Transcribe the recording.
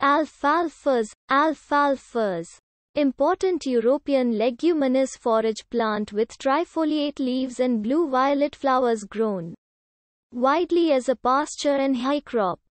Alfalfas. Alfalfas. Important European leguminous forage plant with trifoliate leaves and blue-violet flowers grown widely as a pasture and high crop.